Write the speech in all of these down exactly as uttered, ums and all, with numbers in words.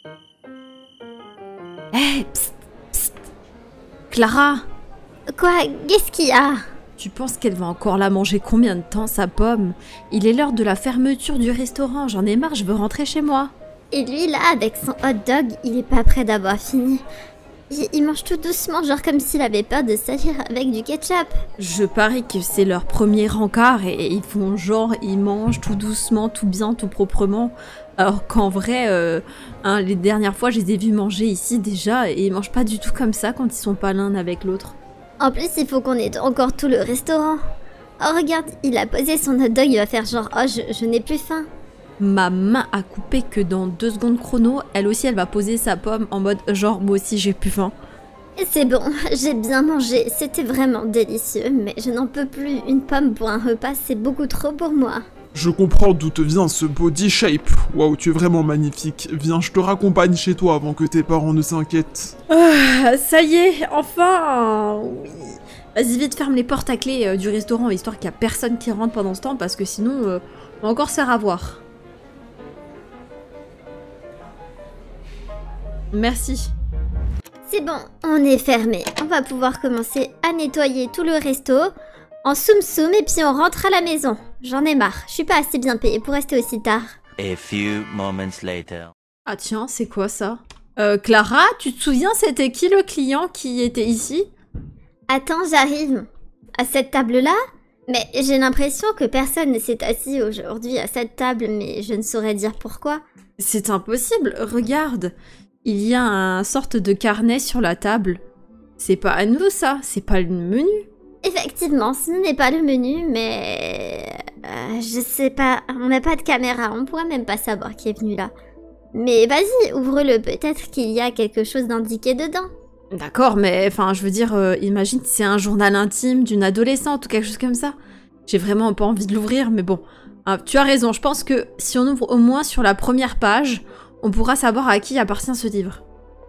Hé, hey, psst, psst. Clara! Quoi? Qu'est-ce qu'il y a? Tu penses qu'elle va encore la manger combien de temps, sa pomme? Il est l'heure de la fermeture du restaurant, j'en ai marre, je veux rentrer chez moi. Et lui là, avec son hot dog, il est pas prêt d'avoir fini. Il, il mange tout doucement, genre comme s'il avait peur de salir avec du ketchup. Je parie que c'est leur premier encart et, et ils font genre, ils mangent tout doucement, tout bien, tout proprement. Alors qu'en vrai, euh, hein, les dernières fois, je les ai vus manger ici déjà et ils mangent pas du tout comme ça quand ils sont pas l'un avec l'autre. En plus, il faut qu'on ait encore tout le restaurant. Oh regarde, il a posé son hot dog, il va faire genre, oh je, je n'ai plus faim. Ma main a coupé que dans deux secondes chrono, elle aussi elle va poser sa pomme en mode genre moi aussi j'ai plus faim. C'est bon, j'ai bien mangé, c'était vraiment délicieux, mais je n'en peux plus. Une pomme pour un repas, c'est beaucoup trop pour moi. Je comprends d'où te vient ce body shape. Waouh, tu es vraiment magnifique. Viens, je te raccompagne chez toi avant que tes parents ne s'inquiètent. Ah, ça y est, enfin oui. Vas-y vite, ferme les portes à clé euh, du restaurant, histoire qu'il n'y a personne qui rentre pendant ce temps, parce que sinon, euh, on va encore se faire avoir. Merci. C'est bon, on est fermé. On va pouvoir commencer à nettoyer tout le resto en soum soum et puis on rentre à la maison. J'en ai marre, je suis pas assez bien payée pour rester aussi tard. A few moments later. Ah tiens, c'est quoi ça? Euh, Clara, tu te souviens c'était qui le client qui était ici? Attends, j'arrive. À cette table-là? Mais j'ai l'impression que personne ne s'est assis aujourd'hui à cette table, mais je ne saurais dire pourquoi. C'est impossible, regarde. Il y a un sorte de carnet sur la table. C'est pas à nous ça, c'est pas le menu. Effectivement, ce n'est pas le menu, mais... Euh, je sais pas, on n'a pas de caméra, on pourrait même pas savoir qui est venu là. Mais vas-y, ouvre-le, peut-être qu'il y a quelque chose d'indiqué dedans. D'accord, mais enfin, je veux dire, euh, imagine c'est un journal intime d'une adolescente ou quelque chose comme ça. J'ai vraiment pas envie de l'ouvrir, mais bon. Hein, tu as raison, je pense que si on ouvre au moins sur la première page, on pourra savoir à qui appartient ce livre.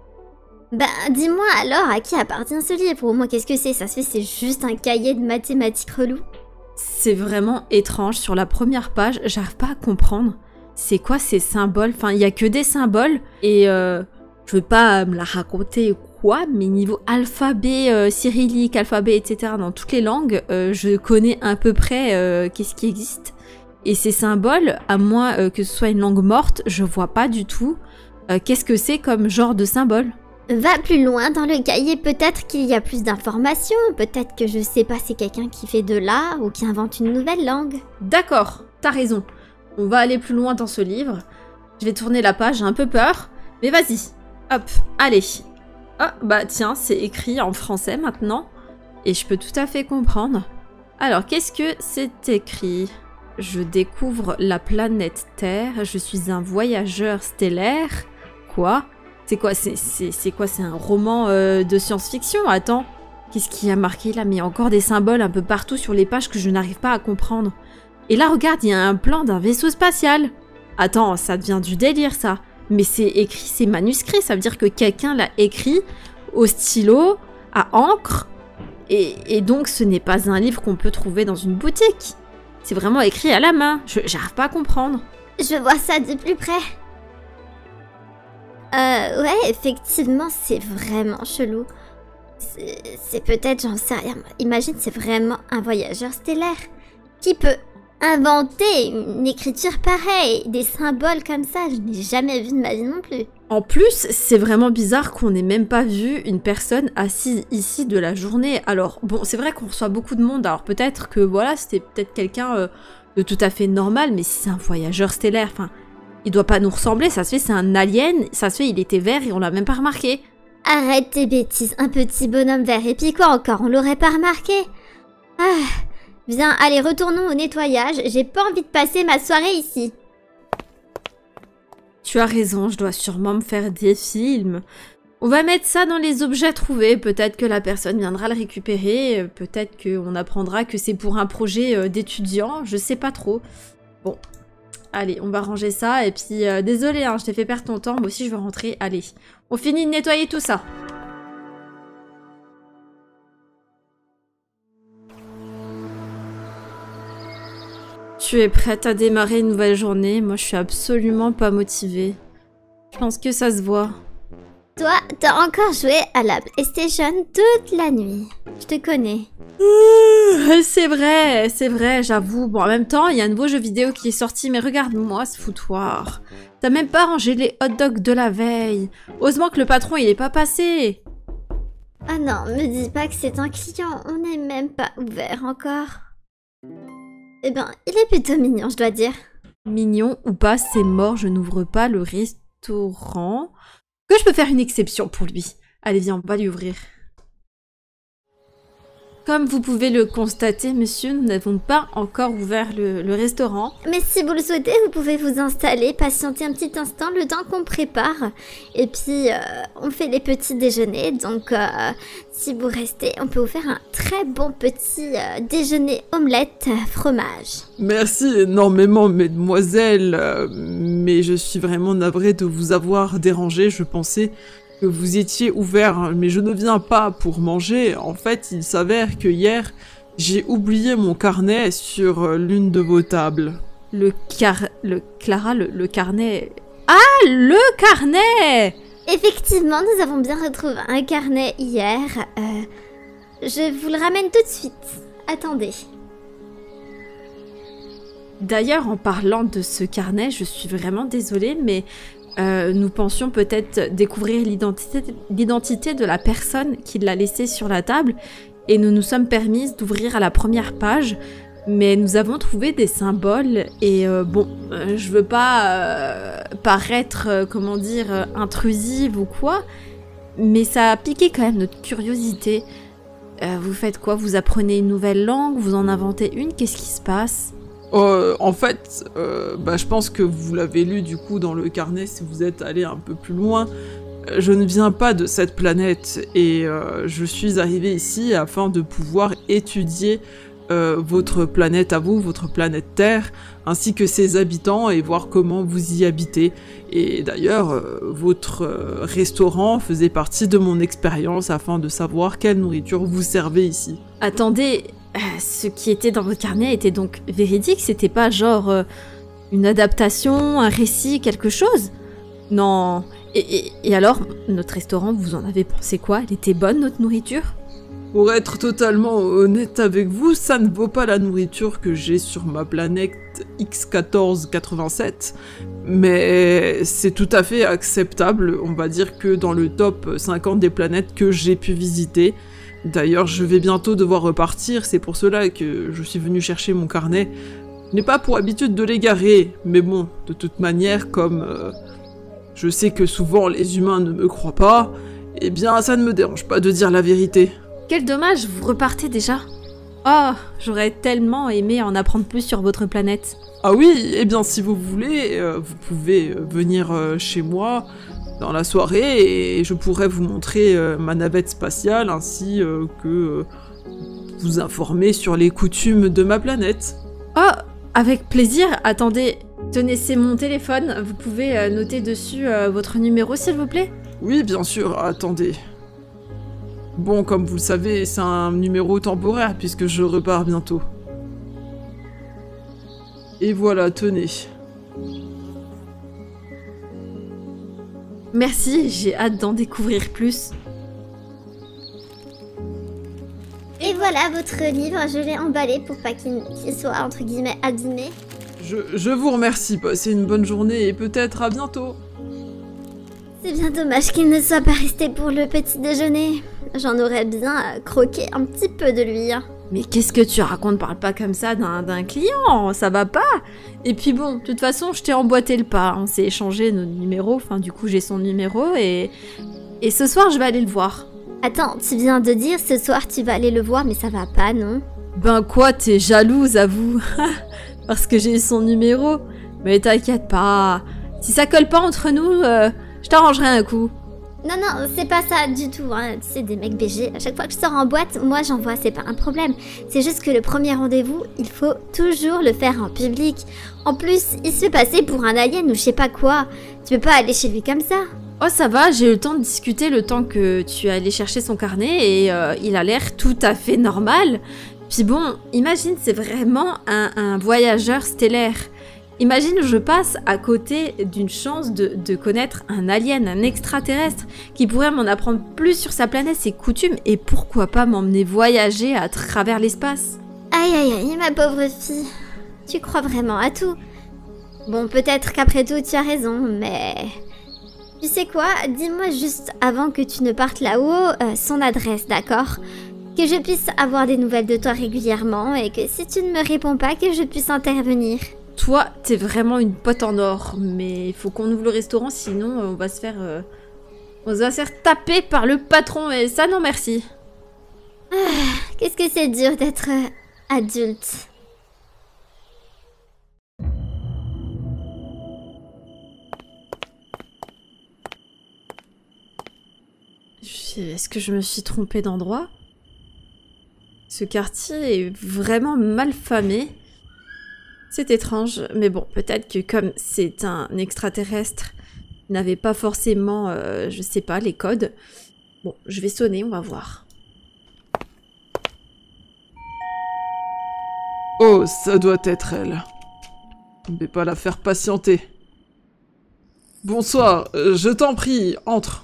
Bah, dis-moi alors à qui appartient ce livre? Au moins, qu'est-ce que c'est? Ça se fait, c'est juste un cahier de mathématiques relou. C'est vraiment étrange, sur la première page, j'arrive pas à comprendre. C'est quoi ces symboles? Enfin, il y a que des symboles, et euh, je veux pas me la raconter ou quoi, mais niveau alphabet euh, cyrillique, alphabet, et cetera, dans toutes les langues, euh, je connais à peu près euh, qu'est-ce qui existe. Et ces symboles, à moins euh, que ce soit une langue morte, je vois pas du tout euh, qu'est-ce que c'est comme genre de symbole. Va plus loin dans le cahier, peut-être qu'il y a plus d'informations, peut-être que je sais pas, c'est quelqu'un qui fait de l'art ou qui invente une nouvelle langue. D'accord, t'as raison. On va aller plus loin dans ce livre. Je vais tourner la page, j'ai un peu peur, mais vas-y. Hop, allez. Ah, bah tiens, c'est écrit en français maintenant, et je peux tout à fait comprendre. Alors, qu'est-ce que c'est écrit? Je découvre la planète Terre, je suis un voyageur stellaire. Quoi? C'est quoi? C'est quoi? C'est un roman euh, de science-fiction? Attends, qu'est-ce qui a marqué là? Mais il y a encore des symboles un peu partout sur les pages que je n'arrive pas à comprendre. Et là, regarde, il y a un plan d'un vaisseau spatial. Attends, ça devient du délire ça. Mais c'est écrit, c'est manuscrit, ça veut dire que quelqu'un l'a écrit au stylo, à encre. Et, et donc, ce n'est pas un livre qu'on peut trouver dans une boutique. C'est vraiment écrit à la main. Je j'arrive pas à comprendre. Je vois ça de plus près. Euh, ouais, effectivement, c'est vraiment chelou. C'est peut-être, j'en sais rien. Imagine, c'est vraiment un voyageur stellaire qui peut inventer une écriture pareille, des symboles comme ça. Je n'ai jamais vu de ma vie non plus. En plus, c'est vraiment bizarre qu'on n'ait même pas vu une personne assise ici de la journée. Alors, bon, c'est vrai qu'on reçoit beaucoup de monde, alors peut-être que, voilà, c'était peut-être quelqu'un euh, de tout à fait normal, mais si c'est un voyageur stellaire, enfin, il doit pas nous ressembler, ça se fait, c'est un alien, ça se fait, il était vert et on l'a même pas remarqué. Arrête tes bêtises, un petit bonhomme vert, et puis quoi encore, on l'aurait pas remarqué? Ah, viens, allez, retournons au nettoyage, j'ai pas envie de passer ma soirée ici. Tu as raison, je dois sûrement me faire des films. On va mettre ça dans les objets trouvés, peut-être que la personne viendra le récupérer, peut-être qu'on apprendra que c'est pour un projet d'étudiant, je sais pas trop. Bon, allez, on va ranger ça, et puis euh, désolé, hein, je t'ai fait perdre ton temps, moi aussi je veux rentrer, allez. On finit de nettoyer tout ça. Tu es prête à démarrer une nouvelle journée? Moi, je suis absolument pas motivée. Je pense que ça se voit. Toi, t'as encore joué à la PlayStation toute la nuit. Je te connais. Euh, c'est vrai, c'est vrai, j'avoue. Bon, en même temps, il y a un nouveau jeu vidéo qui est sorti, mais regarde-moi ce foutoir. T'as même pas rangé les hot dogs de la veille. Heureusement que le patron, il est pas passé. Ah non, me dis pas que c'est un client. On n'est même pas ouvert encore. Eh ben, il est plutôt mignon, je dois dire. Mignon ou pas, c'est mort, je n'ouvre pas le restaurant. Que je peux faire une exception pour lui. Allez, viens, on va lui ouvrir. Comme vous pouvez le constater, monsieur, nous n'avons pas encore ouvert le, le restaurant. Mais si vous le souhaitez, vous pouvez vous installer, patienter un petit instant, le temps qu'on prépare. Et puis, euh, on fait les petits déjeuners. Donc, euh, si vous restez, on peut vous faire un très bon petit euh, déjeuner omelette euh, fromage. Merci énormément, mesdemoiselles, euh, mais je suis vraiment navrée de vous avoir dérangé. Je pensais que vous étiez ouvert, mais je ne viens pas pour manger. En fait, il s'avère que hier, j'ai oublié mon carnet sur euh, l'une de vos tables. Le car... Le... Clara, le, le carnet... Ah, le carnet! Effectivement, nous avons bien retrouvé un carnet hier. Euh, je vous le ramène tout de suite. Attendez. D'ailleurs, en parlant de ce carnet, je suis vraiment désolée, mais euh, nous pensions peut-être découvrir l'identité l'identité de la personne qui l'a laissé sur la table, et nous nous sommes permises d'ouvrir à la première page, mais nous avons trouvé des symboles, et euh, bon, euh, je veux pas euh, paraître, euh, comment dire, euh, intrusive ou quoi, mais ça a piqué quand même notre curiosité. Euh, vous faites quoi? Vous apprenez une nouvelle langue? Vous en inventez une? Qu'est-ce qui se passe? Euh, en fait, euh, bah, je pense que vous l'avez lu du coup dans le carnet si vous êtes allé un peu plus loin. Je ne viens pas de cette planète et euh, je suis arrivé ici afin de pouvoir étudier euh, votre planète à vous, votre planète Terre, ainsi que ses habitants et voir comment vous y habitez. Et d'ailleurs, euh, votre euh, restaurant faisait partie de mon expérience afin de savoir quelle nourriture vous servez ici. Attendez, euh, ce qui était dans votre carnet était donc véridique? C'était pas genre euh, une adaptation, un récit, quelque chose? Non. Et, et, et alors, notre restaurant, vous en avez pensé quoi? Elle était bonne, notre nourriture? Pour être totalement honnête avec vous, ça ne vaut pas la nourriture que j'ai sur ma planète X quatorze quatre-vingt-sept, mais c'est tout à fait acceptable. On va dire que dans le top cinquante des planètes que j'ai pu visiter. D'ailleurs, je vais bientôt devoir repartir, c'est pour cela que je suis venu chercher mon carnet. Je n'ai pas pour habitude de l'égarer, mais bon, de toute manière, comme euh, je sais que souvent les humains ne me croient pas, eh bien ça ne me dérange pas de dire la vérité. Quel dommage, vous repartez déjà. Oh, j'aurais tellement aimé en apprendre plus sur votre planète. Ah oui, eh bien si vous voulez, euh, vous pouvez euh, venir euh, chez moi dans la soirée et je pourrais vous montrer euh, ma navette spatiale ainsi euh, que euh, vous informer sur les coutumes de ma planète. Oh, avec plaisir. Attendez, tenez, c'est mon téléphone. Vous pouvez euh, noter dessus euh, votre numéro, s'il vous plaît? Oui, bien sûr, attendez. Bon, comme vous le savez, c'est un numéro temporaire puisque je repars bientôt. Et voilà, tenez. Merci, j'ai hâte d'en découvrir plus. Et voilà votre livre, je l'ai emballé pour pas qu'il qu'il soit entre guillemets abîmé. Je, je vous remercie, passez une bonne journée et peut-être à bientôt. C'est bien dommage qu'il ne soit pas resté pour le petit déjeuner. J'en aurais bien euh, croqué un petit peu de lui. Hein. Mais qu'est-ce que tu racontes? Parle pas comme ça d'un d'un client, ça va pas. Et puis bon, de toute façon, je t'ai emboîté le pas. On s'est échangé nos numéros, enfin du coup j'ai son numéro et... Et ce soir, je vais aller le voir. Attends, tu viens de dire ce soir tu vas aller le voir, mais ça va pas, non? Ben quoi, t'es jalouse, avoue. Parce que j'ai son numéro. Mais t'inquiète pas. Si ça colle pas entre nous, euh, je t'arrangerai un coup. Non, non, c'est pas ça du tout, hein. Tu sais, des mecs B G, à chaque fois que je sors en boîte, moi j'en vois, c'est pas un problème. C'est juste que le premier rendez-vous, il faut toujours le faire en public. En plus, il se fait passer pour un alien ou je sais pas quoi. Tu peux pas aller chez lui comme ça. Oh ça va, j'ai eu le temps de discuter le temps que tu es allé chercher son carnet et euh, il a l'air tout à fait normal. Puis bon, imagine, c'est vraiment un, un voyageur stellaire. Imagine, je passe à côté d'une chance de, de connaître un alien, un extraterrestre, qui pourrait m'en apprendre plus sur sa planète, ses coutumes, et pourquoi pas m'emmener voyager à travers l'espace. Aïe aïe aïe, ma pauvre fille. Tu crois vraiment à tout? Bon, peut-être qu'après tout, tu as raison, mais... Tu sais quoi? Dis-moi juste, avant que tu ne partes là-haut, euh, son adresse, d'accord? Que je puisse avoir des nouvelles de toi régulièrement, et que si tu ne me réponds pas, que je puisse intervenir. Toi, t'es vraiment une pote en or, mais il faut qu'on ouvre le restaurant, sinon on va se faire... Euh, on va se faire taper par le patron, et ça, non merci. Ah, qu'est-ce que c'est dur d'être euh, adulte. Est-ce que je me suis trompée d'endroit? Ce quartier est vraiment mal famé. C'est étrange, mais bon, peut-être que comme c'est un extraterrestre, il n'avait pas forcément, euh, je sais pas, les codes. Bon, je vais sonner, on va voir. Oh, ça doit être elle. Je ne vais pas la faire patienter. Bonsoir, euh, je t'en prie, entre.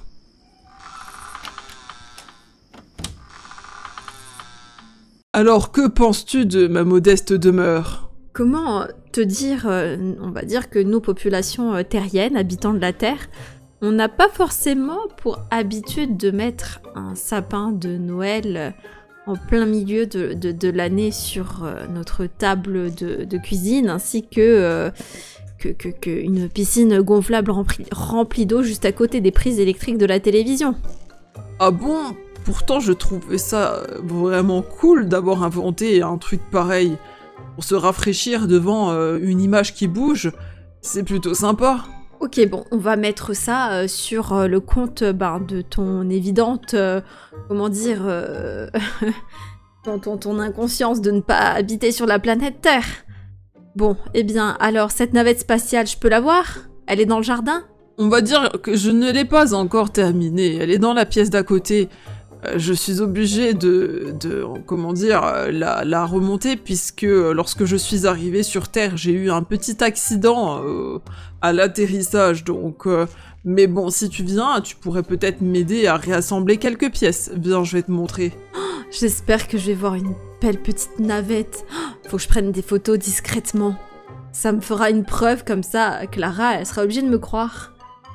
Alors, que penses-tu de ma modeste demeure ? Comment te dire, euh, on va dire que nos populations euh, terriennes, habitants de la Terre, on n'a pas forcément pour habitude de mettre un sapin de Noël euh, en plein milieu de, de, de l'année sur euh, notre table de, de cuisine, ainsi que, euh, que, que, que une piscine gonflable remplie, remplie d'eau juste à côté des prises électriques de la télévision. Ah bon ? Pourtant, je trouvais ça vraiment cool d'avoir inventé un truc pareil. Pour se rafraîchir devant euh, une image qui bouge, c'est plutôt sympa. Ok, bon, on va mettre ça euh, sur euh, le compte euh, ben, de ton évidente, euh, comment dire, euh, ton, ton, ton inconscience de ne pas habiter sur la planète Terre. Bon, eh bien, alors, cette navette spatiale, je peux la voir? Elle est dans le jardin? On va dire que je ne l'ai pas encore terminée, elle est dans la pièce d'à côté. Je suis obligé de, de comment dire, la, la remonter puisque lorsque je suis arrivé sur Terre, j'ai eu un petit accident euh, à l'atterrissage. Donc, euh, mais bon, si tu viens, tu pourrais peut-être m'aider à réassembler quelques pièces. Viens, je vais te montrer. Oh, j'espère que je vais voir une belle petite navette. Oh, faut que je prenne des photos discrètement. Ça me fera une preuve comme ça, Clara, elle sera obligée de me croire.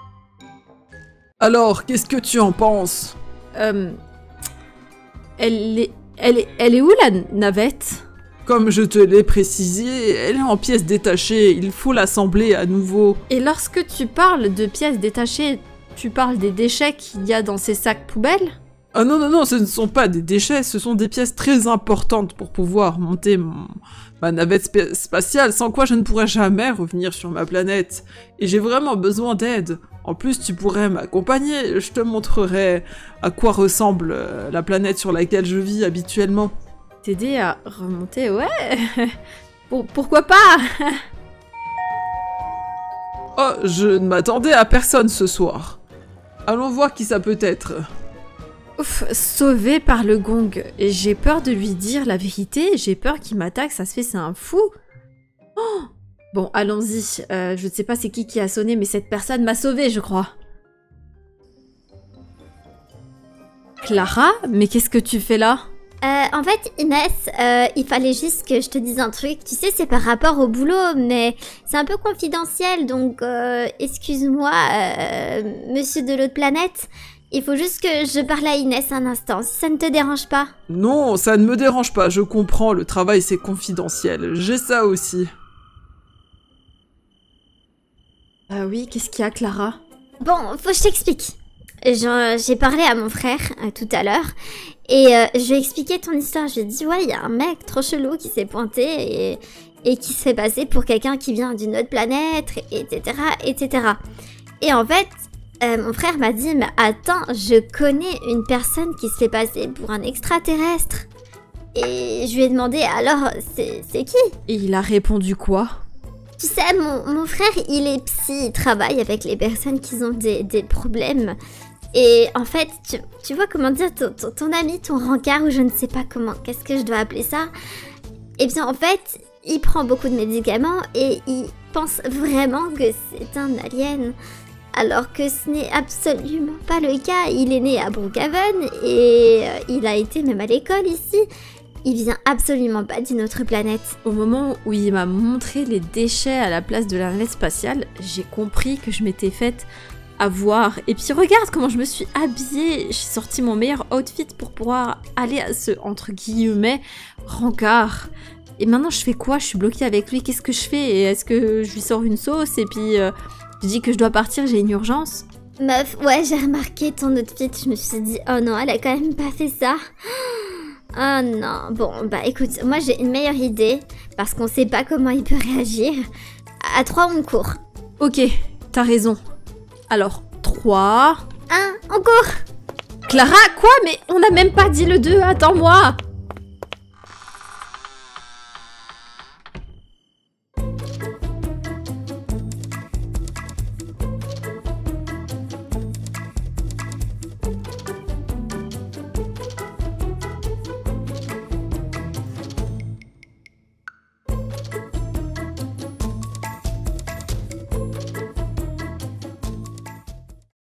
Alors, qu'est-ce que tu en penses? Euh... Elle est, elle est, elle est où la navette? Comme je te l'ai précisé, elle est en pièces détachées, il faut l'assembler à nouveau. Et lorsque tu parles de pièces détachées, tu parles des déchets qu'il y a dans ces sacs poubelles? Ah non, non, non, ce ne sont pas des déchets, ce sont des pièces très importantes pour pouvoir monter mon, ma navette spa- spatiale, sans quoi je ne pourrais jamais revenir sur ma planète. Et j'ai vraiment besoin d'aide. En plus, tu pourrais m'accompagner, je te montrerai à quoi ressemble la planète sur laquelle je vis habituellement. T'aider à remonter, ouais. Pour, pourquoi pas? Oh, je ne m'attendais à personne ce soir. Allons voir qui ça peut être. Ouf, sauvé par le gong. Et j'ai peur de lui dire la vérité, j'ai peur qu'il m'attaque, ça se fait, c'est un fou. Oh! Bon, allons-y. Euh, je ne sais pas c'est qui qui a sonné, mais cette personne m'a sauvée, je crois. Clara? Mais qu'est-ce que tu fais là? Euh, en fait, Inès, euh, il fallait juste que je te dise un truc. Tu sais, c'est par rapport au boulot, mais c'est un peu confidentiel, donc euh, excuse-moi, euh, monsieur de l'autre planète. Il faut juste que je parle à Inès un instant, si ça ne te dérange pas. Non, ça ne me dérange pas, je comprends, le travail c'est confidentiel. J'ai ça aussi. Ah oui, qu'est-ce qu'il y a, Clara? Bon, faut que je t'explique. J'ai parlé à mon frère euh, tout à l'heure et euh, je lui ai expliqué ton histoire. Je lui ai dit, ouais, il y a un mec trop chelou qui s'est pointé et, et qui se fait passer pour quelqu'un qui vient d'une autre planète, et cetera, et cetera. Et en fait, euh, mon frère m'a dit, mais attends, je connais une personne qui se fait passer pour un extraterrestre. Et je lui ai demandé, alors, c'est qui? Et il a répondu quoi? Tu sais, mon, mon frère, il est psy, il travaille avec les personnes qui ont des, des problèmes. Et en fait, tu, tu vois comment dire, ton, ton, ton ami, ton rencard, ou je ne sais pas comment, qu'est-ce que je dois appeler ça? Eh bien, en fait, il prend beaucoup de médicaments et il pense vraiment que c'est un alien. Alors que ce n'est absolument pas le cas. Il est né à Brookhaven et euh, il a été même à l'école ici. Il vient absolument pas d'une autre planète. Au moment où il m'a montré les déchets à la place de la navette spatiale, j'ai compris que je m'étais faite avoir. Et puis regarde comment je me suis habillée. J'ai sorti mon meilleur outfit pour pouvoir aller à ce, entre guillemets, rencard. Et maintenant je fais quoi? Je suis bloquée avec lui. Qu'est-ce que je fais? Et est-ce que je lui sors une sauce et puis... Euh, je dis que je dois partir, j'ai une urgence. Meuf, ouais, j'ai remarqué ton outfit. Je me suis dit, oh non, elle a quand même pas fait ça. Oh non. Bon, bah écoute, moi j'ai une meilleure idée. Parce qu'on sait pas comment il peut réagir. À trois, on court. Ok, t'as raison. Alors, trois... un, on court. Clara, quoi? Mais on n'a même pas dit le deux, attends-moi.